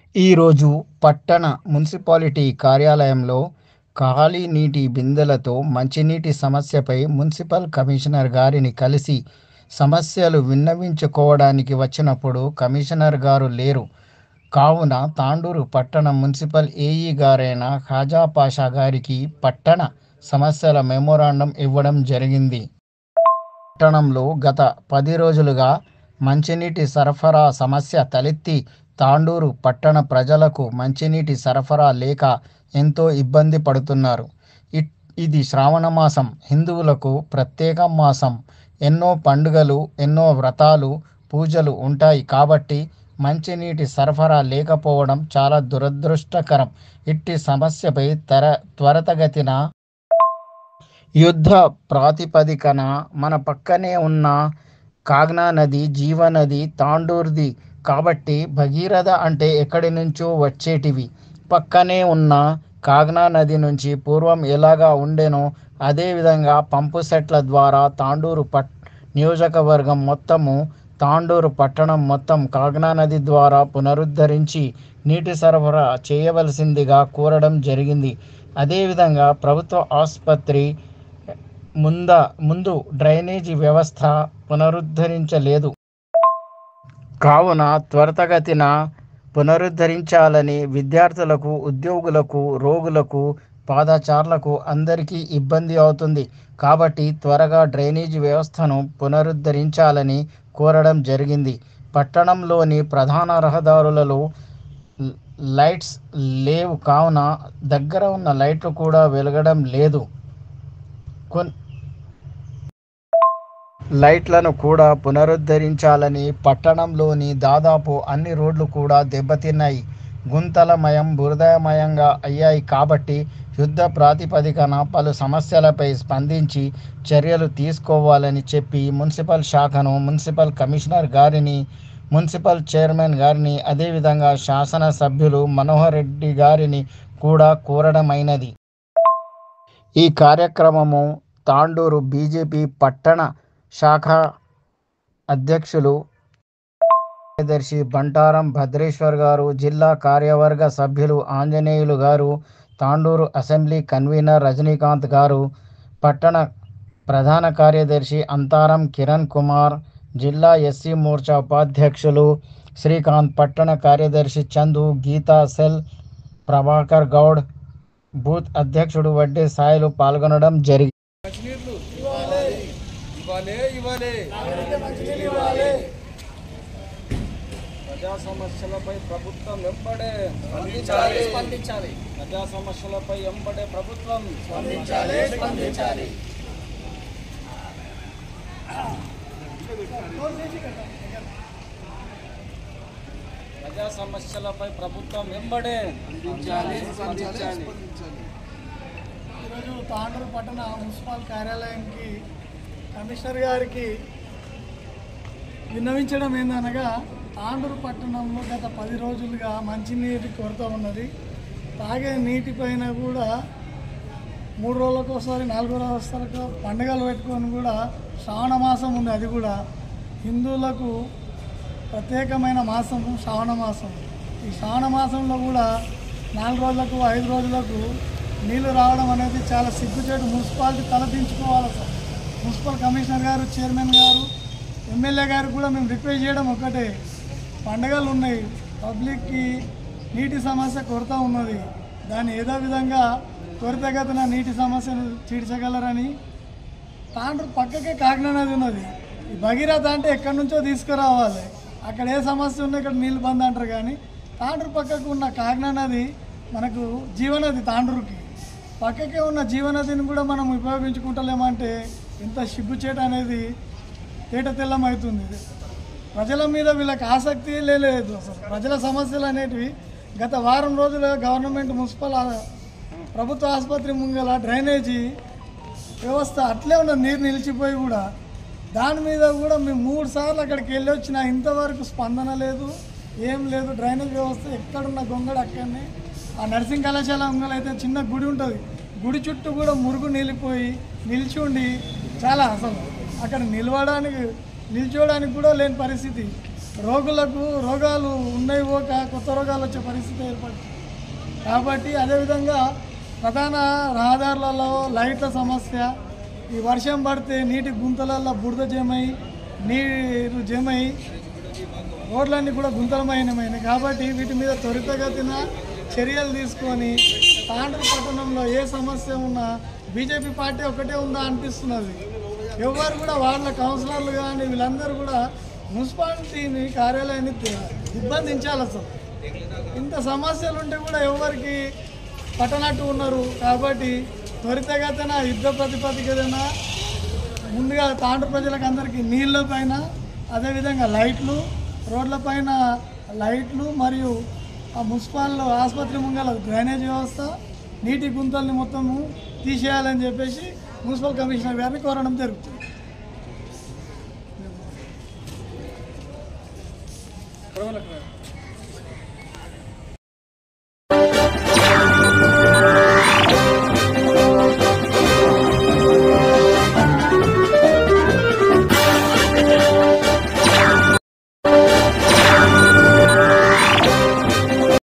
ఈరోజు పట్టణ మున్సిపాలిటీ కార్యాలయంలో ఖాళీ నీటి బిందెలతో మంచినీటి సమస్యపై మున్సిపల్ కమిషనర్ గారిని కలిసి సమస్యలు విన్నవించుకోవడానికి వచ్చినప్పుడు కమిషనర్ గారు లేరు. కావున తాండూరు పట్టణ మున్సిపల్ ఏఈ గారైన ఖాజా పాషా గారికి పట్టణ సమస్యల మెమోరాండం ఇవ్వడం జరిగింది. పట్టణంలో గత 10 రోజులుగా మంచినీటి సరఫరా సమస్య తలెత్తి తాండూరు పట్టణ ప్రజలకు మంచినీటి సరఫరా లేక ఎంతో ఇబ్బంది పడుతున్నారు. ఇది శ్రావణ మాసం, హిందువులకు ప్రత్యేక మాసం. ఎన్నో పండుగలు, ఎన్నో వ్రతాలు, పూజలు ఉంటాయి కాబట్టి మంచినీటి సరఫరా లేకపోవడం చాలా దురదృష్టకరం. ఇట్టి సమస్యపై త్వరితగతిన యుద్ధ ప్రాతిపదికన మన పక్కనే ఉన్న కాగ్నా నది జీవనది తాండూర్ది కాబట్టి భగీరథ అంటే ఎక్కడి నుంచో వచ్చేటివి. పక్కనే ఉన్న కాగ్నా నది నుంచి పూర్వం ఎలాగా ఉండేనో అదేవిధంగా పంపు సెట్ల ద్వారా తాండూరు నియోజకవర్గం మొత్తము, తాండూరు పట్టణం మొత్తం కాగ్నా నది ద్వారా పునరుద్ధరించి నీటి సరఫరా చేయవలసిందిగా కోరడం జరిగింది. అదేవిధంగా ప్రభుత్వ ఆసుపత్రి ముందు డ్రైనేజీ వ్యవస్థ పునరుద్ధరించలేదు. కావున త్వరితగతిన పునరుద్ధరించాలని విద్యార్థులకు, ఉద్యోగులకు, రోగులకు, పాదచారులకు అందరికీ ఇబ్బంది అవుతుంది. కాబట్టి త్వరగా డ్రైనేజీ వ్యవస్థను పునరుద్ధరించాలని కోరడం జరిగింది. పట్టణంలోని ప్రధాన రహదారులలో లైట్స్ లేవు కావున దగ్గర ఉన్న లైట్లు కూడా వెలగడం లేదు. లైట్లను కూడా పునరుద్ధరించాలని. పట్టణంలోని దాదాపు అన్ని రోడ్లు కూడా దెబ్బతిన్నాయి, గుంతలమయం, బురదమయంగా అయ్యాయి. కాబట్టి యుద్ధ ప్రాతిపదికన పలు సమస్యలపై స్పందించి చర్యలు తీసుకోవాలని చెప్పి మున్సిపల్ శాఖను, మున్సిపల్ కమిషనర్ గారిని, మున్సిపల్ చైర్మన్ గారిని, అదేవిధంగా శాసనసభ్యులు మనోహర్ రెడ్డి గారిని కూడా కోరడమైనది. ఈ కార్యక్రమము తాండూరు బీజేపీ పట్టణ శాఖ అధ్యక్షులు కార్యదర్శి బంటారం భద్రేశ్వర్ గారు, జిల్లా కార్యవర్గ సభ్యులు ఆంజనేయులు గారు, తాండూరు అసెంబ్లీ కన్వీనర్ రజనీకాంత్ గారు, పట్టణ ప్రధాన కార్యదర్శి అంతారం కిరణ్ కుమార్, జిల్లా ఎస్సీ మోర్చా ఉపాధ్యక్షులు శ్రీకాంత్, పట్టణ కార్యదర్శి చందు, గీతా సెల్, ప్రభాకర్ గౌడ్, బూత్ అధ్యక్షుడు వడ్డే సాయిలు పాల్గొనడం జరిగింది. ప్రజా సమస్యలపై ప్రభుత్వం వెంబడే స్పందించాలి. ప్రజా సమస్యలపై వెంబడే ప్రభుత్వం స్పందించాలి. ప్రజా సమస్యలపై ప్రభుత్వం వెంబడే స్పందించాలి. ఈరోజు తాండూరు పట్టణ మున్సిపల్ కార్యాలయానికి కమిషనర్ గారికి విన్నవించడం ఏందనగా, తాండూరు పట్టణంలో గత 10 రోజులుగా మంచినీటి కొరత ఉన్నది. తాగే నీటిపైన కూడా 3 రోజులకు ఒకసారి, 4 రోజులకు పండుగలు పెట్టుకొని కూడా శ్రావణ మాసం ఉంది. అది కూడా హిందువులకు ప్రత్యేకమైన మాసం శ్రావణ మాసం. ఈ శ్రావణ మాసంలో కూడా 4 రోజులకు, 5 రోజులకు నీళ్లు రావడం అనేది చాలా సిగ్గుచేటు. మున్సిపాలిటీ తలదించుకోవాలి సార్. మున్సిపల్ కమిషనర్ గారు, చైర్మన్ గారు, ఎమ్మెల్యే గారు కూడా మేము రిక్వెస్ట్ చేయడం ఒకటే, పండుగలు ఉన్నాయి, పబ్లిక్కి నీటి సమస్య కొరత ఉన్నది, దాన్ని ఏదో విధంగా త్వరితగతిన నీటి సమస్యను తీర్చగలరని. తాండూరు పక్కకే కాకినాడ నది ఉన్నది. ఈ భగీరథ అంటే ఎక్కడి నుంచో తీసుకురావాలి. అక్కడ ఏ సమస్య ఉన్నా ఇక్కడ నీళ్ళు బంద్ అంటారు. కానీ తాండూరు పక్కకు ఉన్న కాకినాడ నది మనకు జీవనది. తాండూరుకి పక్కకే ఉన్న జీవనదిని కూడా మనం ఉపయోగించుకుంటలేమంటే ఇంత సిగ్గుచేట అనేది తేటతెల్లమవుతుంది. ప్రజల మీద వీళ్ళకి ఆసక్తి లేదు. అసలు ప్రజల సమస్యలు అనేటివి గత వారం రోజులుగా గవర్నమెంట్ మున్సిపల్ ప్రభుత్వ ఆసుపత్రి ముంగల డ్రైనేజీ వ్యవస్థ అట్లే ఉన్నది, నీరు నిలిచిపోయి కూడా. దాని మీద కూడా మేము 3 సార్లు అక్కడికి వెళ్ళి వచ్చినా ఇంతవరకు స్పందన లేదు, ఏం లేదు. డ్రైనేజ్ వ్యవస్థ ఎక్కడున్న గొంగడు అక్కడనే. ఆ నర్సింగ్ కళాశాల ముంగల అయితే చిన్న గుడి ఉంటుంది, గుడి చుట్టూ కూడా మురుగు నిలిచి ఉండి చాలా అసలు అక్కడ నిల్చోడానికి కూడా లేని పరిస్థితి. రోగాలు ఉన్నాయి పోక కొత్త రోగాలు వచ్చే పరిస్థితి ఏర్పడుతుంది. కాబట్టి అదేవిధంగా ప్రధాన రహదారులలో లైట్ల సమస్య, ఈ వర్షం పడితే నీటి గుంతలలో బురద నీరు జమై రోడ్లన్నీ కూడా గుంతలమైనమైనవి. కాబట్టి వీటి మీద త్వరితగతిన చర్యలు తీసుకొని తాండూరు పట్టణంలో ఏ సమస్య ఉన్నా బీజేపీ పార్టీ ఒకటే ఉందా అనిపిస్తున్నది. ఎవరు కూడా వాళ్ళ కౌన్సిలర్లు కానీ వీళ్ళందరూ కూడా మున్సిపాలిటీని కార్యాలయాన్ని ఇబ్బందించాలి. అసలు ఇంత సమస్యలు ఉంటే కూడా ఎవరికి పట్టనట్టు ఉన్నారు. కాబట్టి త్వరితగతిన యుద్ధ ప్రాతిపదికన ముందుగా తాండూరు ప్రజలకు అందరికీ నీళ్ళ పైన, అదేవిధంగా రోడ్లపైన లైట్లు మరియు ఆ మున్సిపల్ ఆసుపత్రి ముంగల డ్రైనేజ్ వ్యవస్థ, నీటి గుంతల్ని మొత్తము తీసేయాలని చెప్పేసి మున్సిపల్ కమిషనర్ గారిని కోరడం జరుగుతుంది.